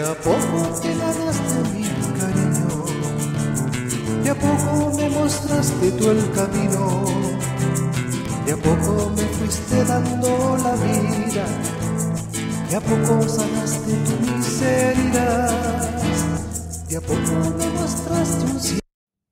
a poco te ganaste mi cariño, de a poco me mostraste tú el camino, de a poco me fuiste dando la vida, de a poco sanaste tu miseria, de a poco me mostraste un cielo.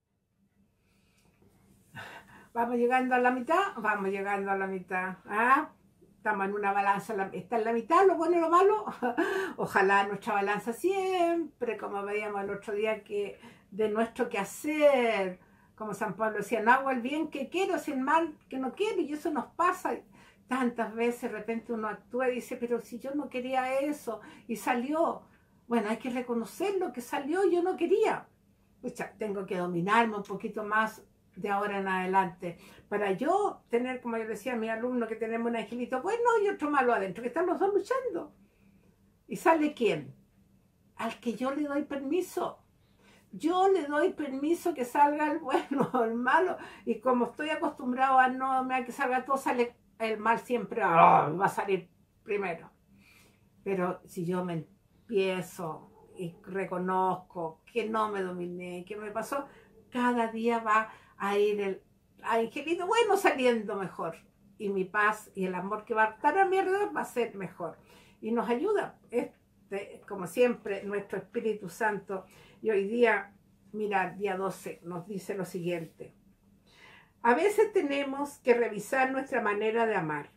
Vamos llegando a la mitad, vamos llegando a la mitad. ¿Ah? Estamos en una balanza, está en la mitad, lo bueno y lo malo. Ojalá nuestra balanza siempre, como veíamos el otro día, que de nuestro quehacer, como San Pablo decía, no hago el bien que quiero, sin mal que no quiero, y eso nos pasa. Tantas veces de repente uno actúa y dice, pero si yo no quería eso, y salió. Bueno, hay que reconocer lo que salió, yo no quería. Pucha, tengo que dominarme un poquito más de ahora en adelante, para yo tener, como yo decía a mi alumno, que tenemos un angelito bueno y otro malo adentro, que están los dos luchando. ¿Y sale quién? Al que yo le doy permiso. Yo le doy permiso que salga el bueno o el malo, y como estoy acostumbrado a no que salga todo, sale el mal siempre, va a salir primero. Pero si yo me empiezo y reconozco que no me dominé, que me pasó, cada día va a ir el angelito bueno saliendo mejor, y mi paz y el amor que va a estar a mi alrededor va a ser mejor, y nos ayuda, como siempre, nuestro Espíritu Santo. Y hoy día, mira, día 12 nos dice lo siguiente: a veces tenemos que revisar nuestra manera de amar.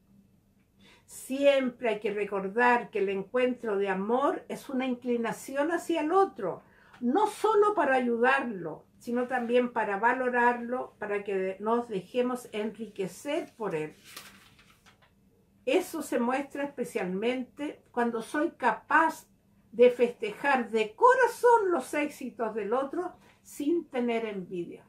Siempre hay que recordar que el encuentro de amor es una inclinación hacia el otro, no solo para ayudarlo, sino también para valorarlo, para que nos dejemos enriquecer por él. Eso se muestra especialmente cuando soy capaz de festejar de corazón los éxitos del otro sin tener envidia.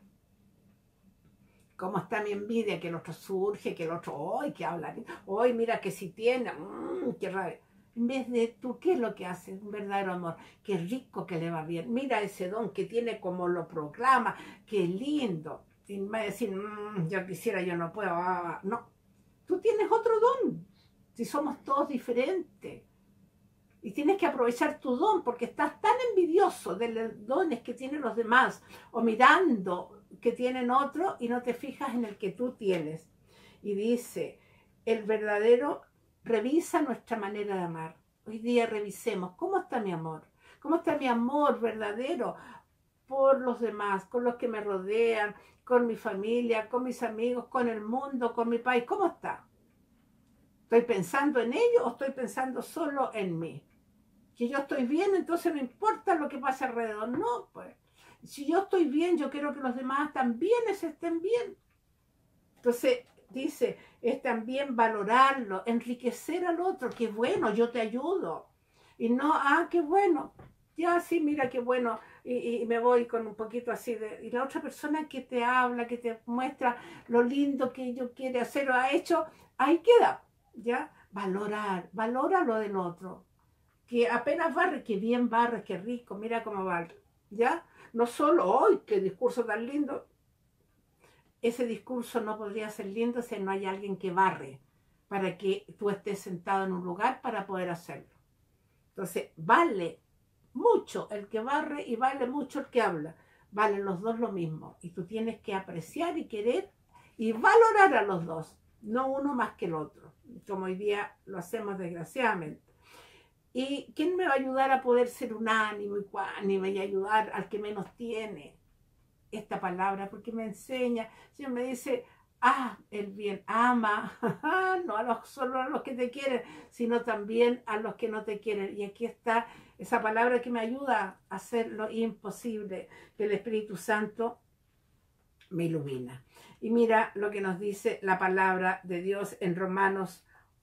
¿Cómo está mi envidia? Que el otro surge, que el otro, ¡ay, que habla! ¡Ay, mira que si tiene! ¡Qué rabia! En vez de tú, ¿qué es lo que haces? Un verdadero amor. ¡Qué rico que le va bien! Mira ese don que tiene, como lo proclama. ¡Qué lindo! Y me va a decir, yo quisiera, yo no puedo. No, tú tienes otro don. Si somos todos diferentes. Y tienes que aprovechar tu don, porque estás tan envidioso de los dones que tienen los demás, o mirando que tienen otro, y no te fijas en el que tú tienes. Y dice, el verdadero revisa nuestra manera de amar. Hoy día revisemos, ¿cómo está mi amor? ¿Cómo está mi amor verdadero por los demás, con los que me rodean, con mi familia, con mis amigos, con el mundo, con mi país? ¿Cómo está? ¿Estoy pensando en ello o estoy pensando solo en mí? Que yo estoy bien, entonces no importa lo que pase alrededor. No, pues, si yo estoy bien, yo quiero que los demás también estén bien. Entonces, dice, es también valorarlo, enriquecer al otro. Qué bueno, yo te ayudo. Y no, qué bueno, ya sí, mira qué bueno. Y me voy con un poquito así de... Y la otra persona que te habla, que te muestra lo lindo que ellos quiere hacer o ha hecho, ahí queda, ¿ya? Valora lo del otro. Que apenas barre, que bien barre, que rico, mira cómo barre, ¿ya? No solo, ¡ay, qué discurso tan lindo! Ese discurso no podría ser lindo si no hay alguien que barre, para que tú estés sentado en un lugar para poder hacerlo. Entonces, vale mucho el que barre y vale mucho el que habla. Valen los dos lo mismo. Y tú tienes que apreciar y querer y valorar a los dos, no uno más que el otro, como hoy día lo hacemos desgraciadamente. ¿Y quién me va a ayudar a poder ser unánime y cuánime y ayudar al que menos tiene? Esta palabra, porque me enseña, el Señor me dice, el bien, ama, no solo a los que te quieren, sino también a los que no te quieren. Y aquí está esa palabra que me ayuda a hacer lo imposible, que el Espíritu Santo me ilumina. Y mira lo que nos dice la palabra de Dios en Romanos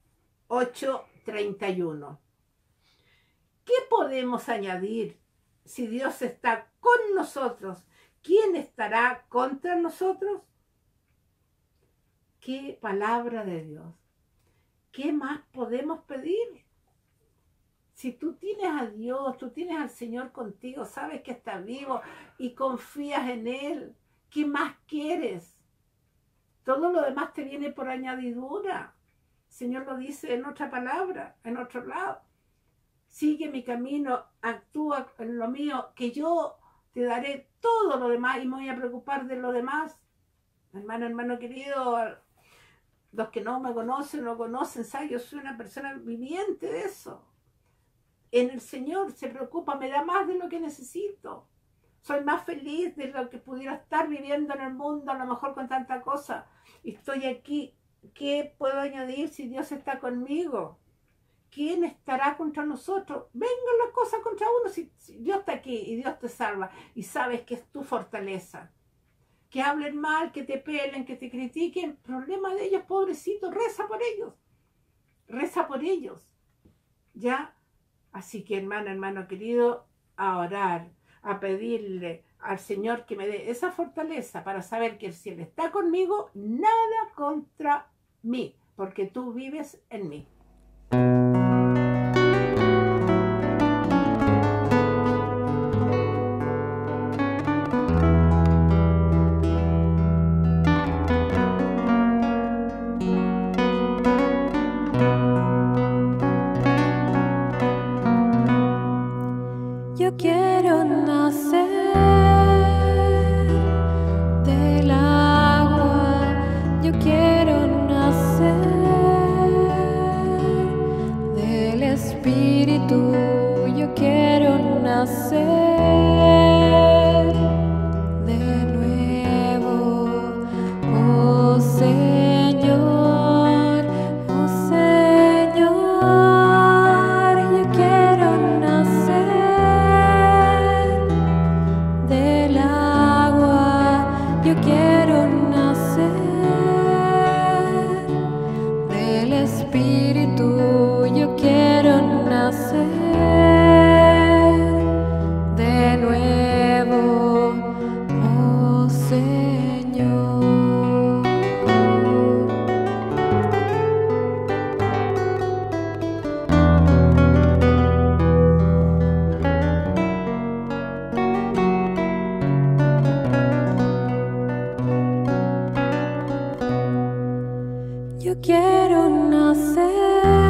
8:31. ¿Qué podemos añadir? Si Dios está con nosotros, ¿quién estará contra nosotros? ¡Qué palabra de Dios! ¿Qué más podemos pedir? Si tú tienes a Dios, tú tienes al Señor contigo, sabes que está vivo y confías en Él, ¿qué más quieres? Todo lo demás te viene por añadidura. El Señor lo dice en otra palabra, en otro lado. sigue mi camino, actúa en lo mío, que yo te daré todo lo demás y me voy a preocupar de lo demás. Hermano querido, los que no me conocen, no conocen, ¿sabes? Yo soy una persona viviente de eso. En el Señor se preocupa, me da más de lo que necesito. Soy más feliz de lo que pudiera estar viviendo en el mundo, a lo mejor con tanta cosa. Estoy aquí. ¿Qué puedo añadir si Dios está conmigo? ¿Quién estará contra nosotros? Vengan las cosas contra uno si Dios está aquí y Dios te salva y sabes que es tu fortaleza. Que hablen mal, que te pelen, que te critiquen, problema de ellos, pobrecitos, reza por ellos. Reza por ellos. ¿Ya? Así que hermano querido, a orar, a pedirle al Señor que me dé esa fortaleza para saber que si Él está conmigo, nada contra mí, porque tú vives en mí. Yo quiero nacer del agua, yo quiero nacer del Espíritu, yo quiero nacer de nuevo, oh Señor, oh Señor, yo quiero nacer del agua, yo quiero nacer del Espíritu, yo quiero nacer de nuevo, oh Señor. Yo quiero nacer